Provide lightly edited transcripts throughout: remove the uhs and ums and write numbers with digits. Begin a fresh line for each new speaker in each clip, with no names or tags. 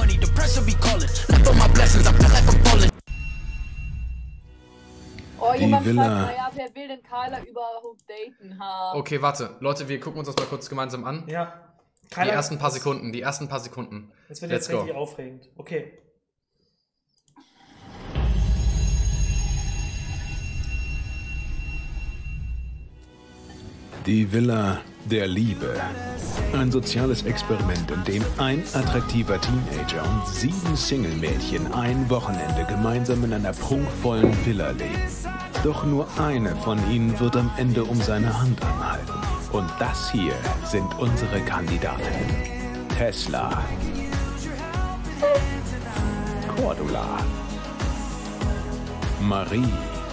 money, the pressure be calling. Left on my blessings, I feel like I'm falling.
Oh, jemand schreibt,
Villa.
naja, wer will denn Kyler überhaupt daten? Ha.
Okay, warte. Leute, wir gucken uns das mal kurz gemeinsam an.
Ja.
Die ersten paar Sekunden.
Das wird
Let's
jetzt richtig aufregend. Okay.
Die Villa der Liebe. Ein soziales Experiment, in dem ein attraktiver Teenager und 7 Single-Mädchen ein Wochenende gemeinsam in einer prunkvollen Villa leben. Doch nur eine von ihnen wird am Ende um seine Hand anhalten. Und das hier sind unsere Kandidatinnen. Tesla. Cordula. Marie.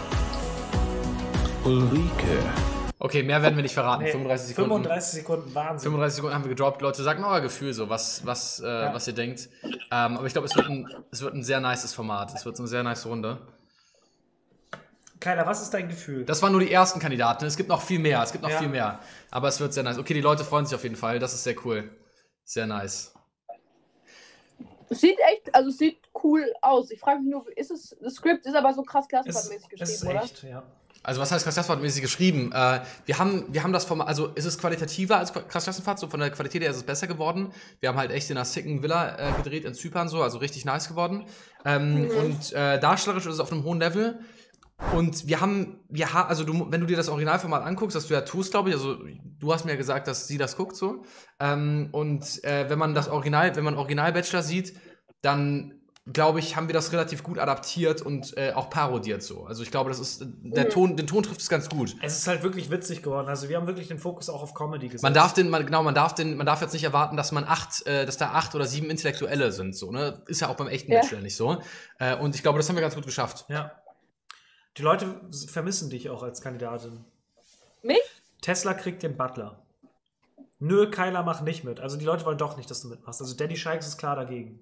Ulrike.
Okay, mehr werden wir nicht verraten.
Nee,
35 Sekunden.
35 Sekunden, Wahnsinn.
35 Sekunden haben wir gedroppt. Leute, sagt mal euer Gefühl so, was ihr denkt. Aber ich glaube, es wird ein sehr nices Format. Es wird so eine sehr nice Runde.
Kyler, was ist dein Gefühl?
Das waren nur die ersten Kandidaten. Es gibt noch viel mehr. Aber es wird sehr nice. Okay, die Leute freuen sich auf jeden Fall. Das ist sehr cool. Sehr nice.
Es sieht cool aus. Ich frage mich nur, das Skript ist aber so krass klassenfahrtmäßig geschrieben, oder?
Echt, ja.
Also was heißt Klassenfahrtmäßig geschrieben? Wir haben das Format, also ist es qualitativer als Klassenfahrt, so von der Qualität her ist es besser geworden. Wir haben halt echt in einer sicken Villa gedreht in Zypern so, also richtig nice geworden. Und darstellerisch ist es auf einem hohen Level. Und wenn du dir das Originalformat anguckst, das du ja tust, glaube ich, also du hast mir ja gesagt, dass sie das guckt so. Wenn man Original-Bachelor sieht, dann glaube ich, haben wir das relativ gut adaptiert und auch parodiert so. Also ich glaube, das ist den Ton trifft es ganz gut.
Es ist halt wirklich witzig geworden. Also wir haben wirklich den Fokus auch auf Comedy gesetzt.
Man darf jetzt nicht erwarten, dass da 8 oder 7 Intellektuelle sind so, ne? Ist ja auch beim echten Bachelor nicht so. Und ich glaube, das haben wir ganz gut geschafft.
Ja. Die Leute vermissen dich auch als Kandidatin.
Mich?
Tesla kriegt den Butler. Nö, Kyler, mach nicht mit. Also die Leute wollen doch nicht, dass du mitmachst. Also Daddy Shikes ist klar dagegen.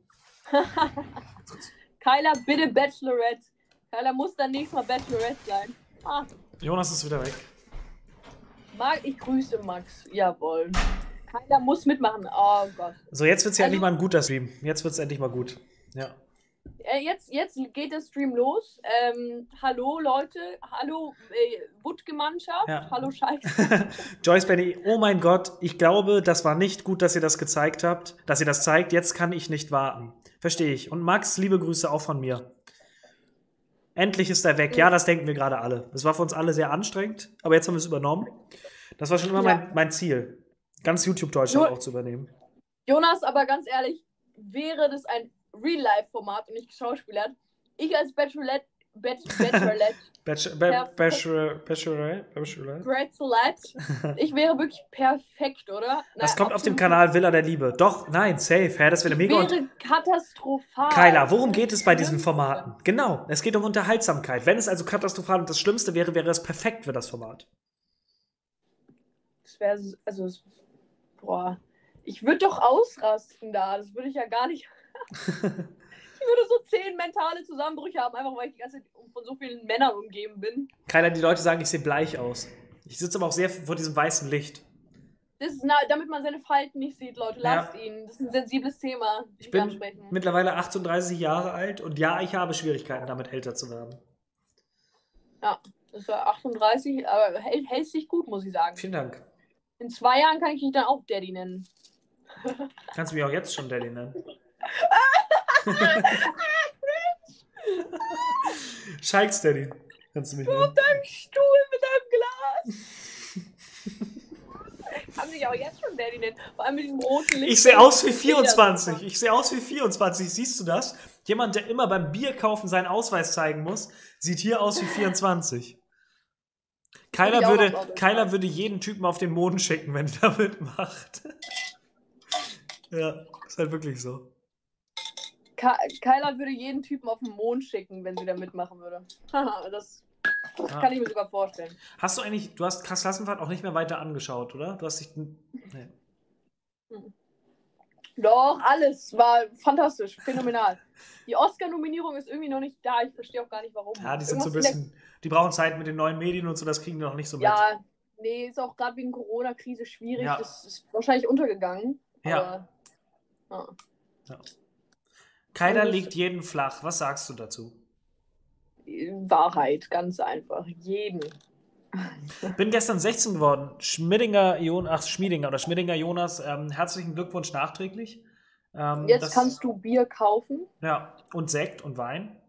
Kyler, bitte Bachelorette. Kyler muss dann nächstes Mal Bachelorette sein.
Jonas ist wieder weg.
Ich grüße Max. Jawohl. Kyler muss mitmachen. Oh Gott.
So, jetzt wird's ja endlich mal ein guter Stream. Jetzt wird's endlich mal gut. Ja.
Jetzt geht der Stream los. Hallo Leute. Hallo Wutke-Mannschaft.
Ja.
Hallo Scheiße.
Joyce Benny, oh mein Gott, ich glaube, das war nicht gut, dass ihr das gezeigt habt, dass ihr das zeigt. Jetzt kann ich nicht warten. Verstehe ich. Und Max, liebe Grüße auch von mir. Endlich ist er weg. Ja, das denken wir gerade alle. Das war für uns alle sehr anstrengend, aber jetzt haben wir es übernommen. Das war schon immer mein Ziel, ganz YouTube-Deutschland auch zu übernehmen.
Jonas, aber ganz ehrlich, wäre das ein Real-Life-Format und nicht geschauspielert, ich als Bachelorette ich wäre wirklich perfekt, oder?
Das kommt auf dem Kanal Villa der Liebe. Doch, nein, safe. Ja, das wäre mega.
Wäre katastrophal.
Kyler, worum geht es bei diesen Formaten? Genau, es geht um Unterhaltsamkeit. Wenn es also katastrophal und das Schlimmste wäre, wäre es perfekt für das Format.
Das wäre, boah. Ich würde doch ausrasten da. Das würde ich ja gar nicht. Ich würde so 10 mentale Zusammenbrüche haben, einfach weil ich die ganze Zeit von so vielen Männern umgeben bin.
Keiner, die Leute sagen, ich sehe bleich aus. Ich sitze aber auch sehr vor diesem weißen Licht.
Das ist damit man seine Falten nicht sieht, Leute. Lasst ihn. Das ist ein sensibles Thema.
Ich bin mittlerweile 38 Jahre alt und ja, ich habe Schwierigkeiten, damit älter zu werden.
Ja, das war 38, aber hält sich gut, muss ich sagen.
Vielen Dank.
In 2 Jahren kann ich dich dann auch Daddy nennen.
Kannst du mich auch jetzt schon Daddy nennen? Shikes Daddy. Kannst du mich nennen?
Auf deinem Stuhl mit deinem Glas. Kann mich auch jetzt schon Daddy nennen. Vor allem mit diesem roten Licht.
Ich sehe aus wie 24. Ich sehe aus wie 24. Siehst du das? Jemand, der immer beim Bierkaufen seinen Ausweis zeigen muss, sieht hier aus wie 24. Keiner würde jeden Typen auf den Mond schicken, wenn er da mitmacht. Ja, ist halt wirklich so.
Kyler würde jeden Typen auf den Mond schicken, wenn sie da mitmachen würde. Das kann ich mir sogar vorstellen.
Du hast Klassenfahrt auch nicht mehr weiter angeschaut, oder? Du hast dich... Nee.
Doch, alles war fantastisch, phänomenal. Die Oscar-Nominierung ist irgendwie noch nicht da, ich verstehe auch gar nicht, warum.
Ja, die sind so ein bisschen... Die brauchen Zeit mit den neuen Medien und so, das kriegen die noch nicht so mit.
Ja, nee, ist auch gerade wegen Corona-Krise schwierig, das ist wahrscheinlich untergegangen.
Ja.
Aber,
Keiner
Und das-
legt jeden flach. Was sagst du dazu?
Wahrheit, ganz einfach. Jeden.
Bin gestern 16 geworden. Schmiedinger Jonas, herzlichen Glückwunsch nachträglich.
Jetzt kannst du Bier kaufen.
Ja, und Sekt und Wein.